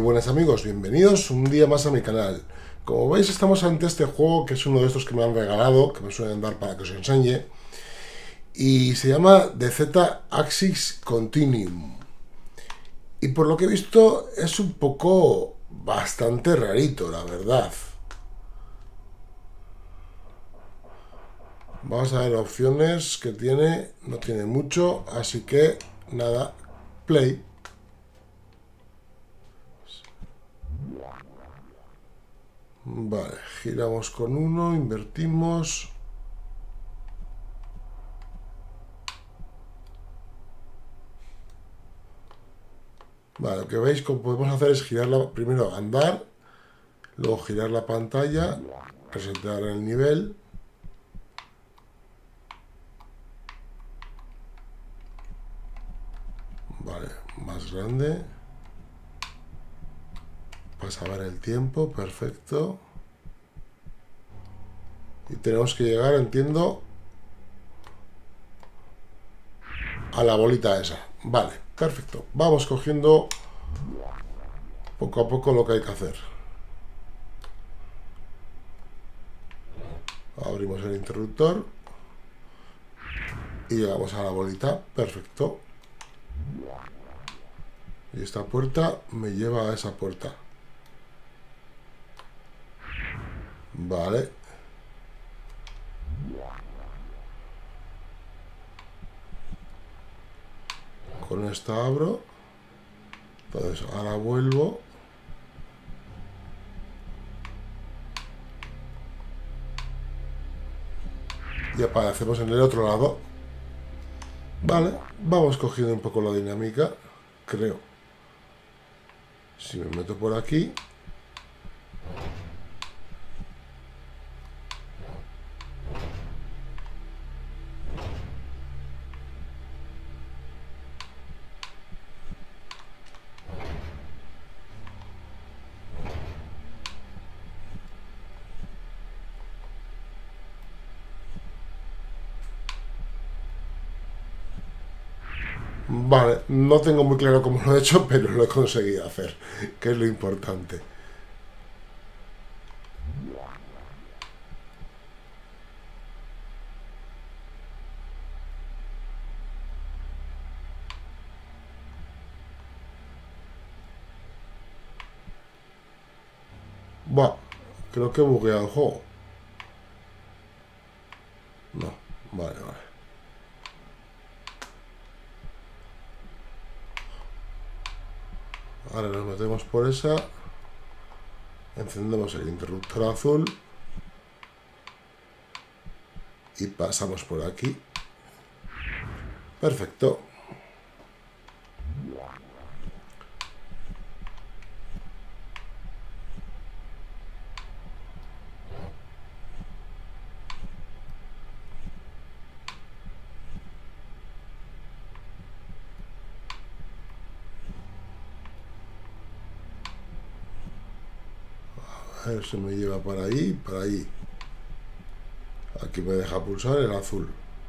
buenas amigos, bienvenidos un día más a mi canal. Como veis estamos ante este juego que es uno de estos que me han regalado, que me suelen dar para que os enseñe. Y se llama The Z-Axis Continuum. Y por lo que he visto es un poco bastante rarito, la verdad. Vamos a ver opciones que tiene, no tiene mucho, así que nada, play. Vale, giramos con uno, invertimos. Vale, lo que veis que podemos hacer es girarla, primero andar, luego girar la pantalla, resetear el nivel. Vale, más grande. Pasa a ver el tiempo, perfecto. Y tenemos que llegar, entiendo, a la bolita esa. Vale, perfecto. Vamos cogiendo poco a poco lo que hay que hacer. Abrimos el interruptor y llegamos a la bolita. Perfecto. Y esta puerta me lleva a esa puerta. Vale. Con esta abro. Entonces ahora vuelvo. Y aparecemos en el otro lado. Vale, vamos cogiendo un poco la dinámica, creo. Si me meto por aquí. Vale, no tengo muy claro cómo lo he hecho, pero lo he conseguido hacer, que es lo importante. Buah, creo que he bugueado el juego. No, vale, vale. Ahora nos metemos por esa. Encendemos el interruptor azul. Y pasamos por aquí. Perfecto. A ver si me lleva para ahí, para ahí. Aquí me deja pulsar el azul.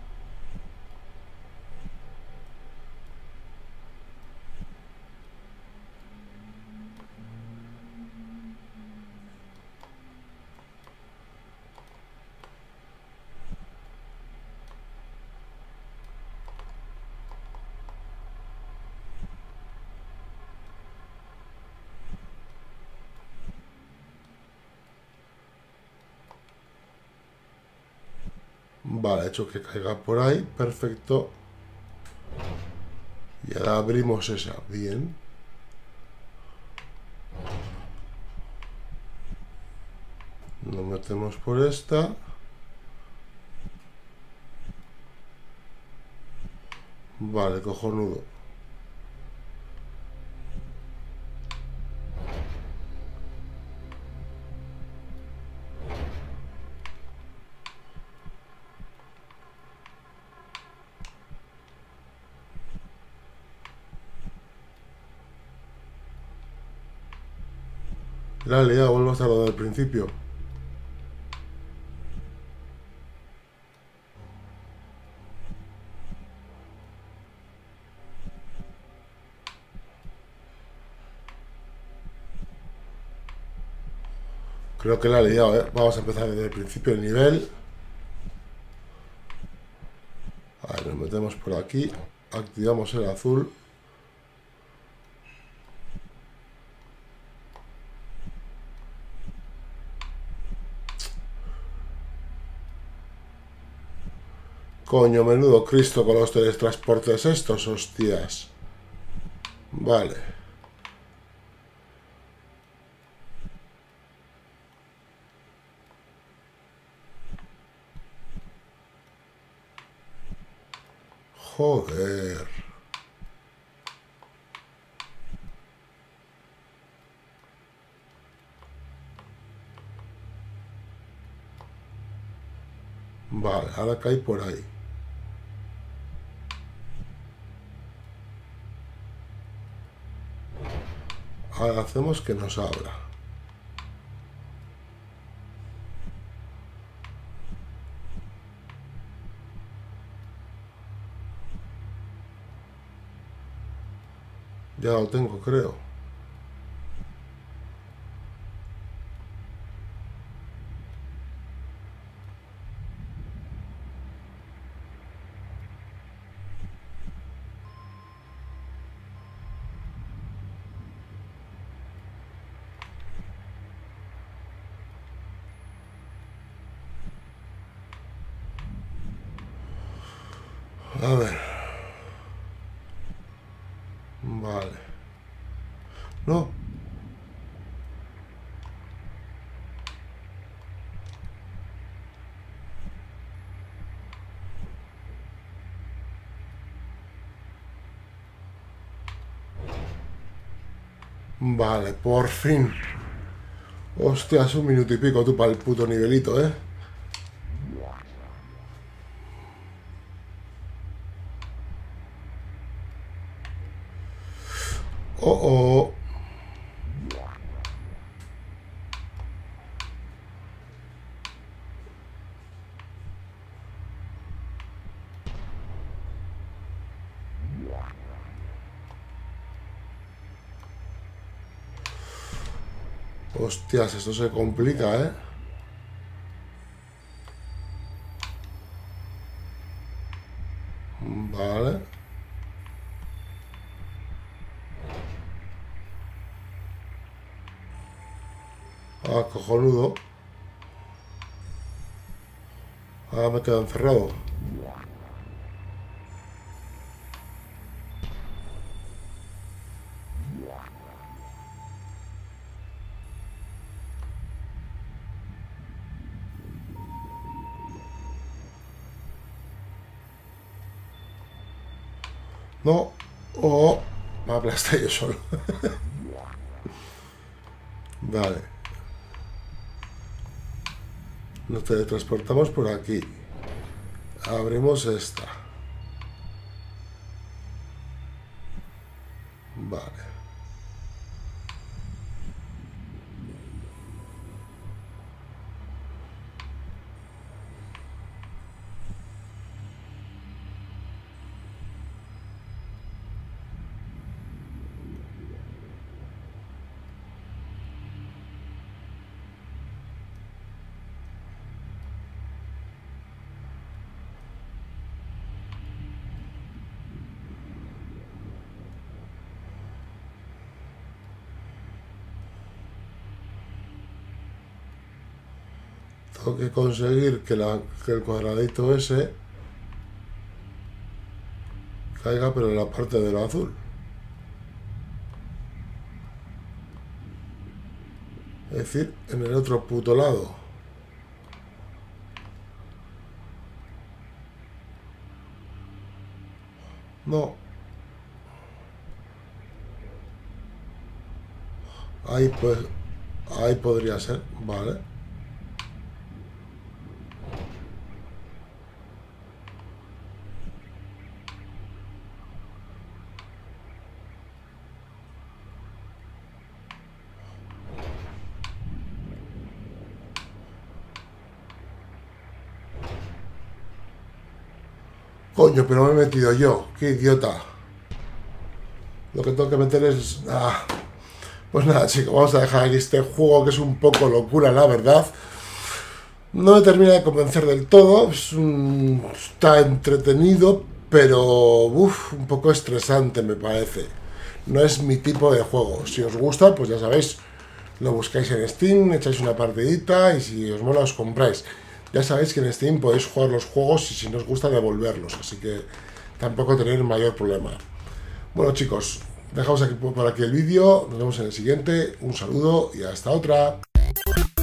Vale, hecho que caiga por ahí, perfecto. Y ahora abrimos esa, bien. Nos metemos por esta. Vale, cojonudo. La he liado, vuelvo hasta lo del principio. Creo que la he liado, ¿eh? Vamos a empezar desde el principio del nivel. Ahí nos metemos por aquí. Activamos el azul. Coño, menudo Cristo con los teletransportes estos, hostias. Vale. Joder. Vale, ahora cae por ahí. Ahora hacemos que nos abra. Ya lo tengo, creo. A ver. Vale. No. Vale, por fin. Hostias, un minuto y pico tú para el puto nivelito, ¿eh? Oh, oh. Hostias, esto se complica, ¿eh? Vale. Ah, cojonudo. Ahora me quedo encerrado. No. Oh, me aplasté yo solo. Vale. Nos teletransportamos por aquí. Abrimos esta. Vale. Tengo que conseguir que el cuadradito ese caiga, pero en la parte de lo azul. Es decir, en el otro puto lado. No. Ahí pues. Ahí podría ser. Vale. Coño, pero me he metido yo. Qué idiota. Lo que tengo que meter es... Ah, Pues nada, chicos, vamos a dejar aquí este juego que es un poco locura, la verdad. No me termina de convencer del todo, está entretenido, pero un poco estresante me parece. No es mi tipo de juego. Si os gusta, pues ya sabéis, lo buscáis en Steam, echáis una partidita y si os mola os compráis. Ya sabéis que en Steam podéis jugar los juegos y si no os gusta devolverlos, así que tampoco tenéis mayor problema. Bueno chicos, dejamos aquí por aquí el vídeo, nos vemos en el siguiente, un saludo y hasta otra.